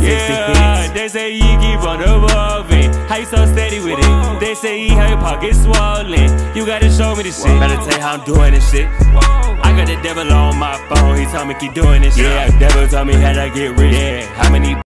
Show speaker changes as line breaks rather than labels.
Yeah, they say you keep on evolving. How you so steady with it? They say you have your pockets swollen. You gotta show me this shit. Better tell you how I'm doing this shit. I got the devil on my phone. He told me keep doing this shit. Yeah, devil told me how to get rich. Yeah, how many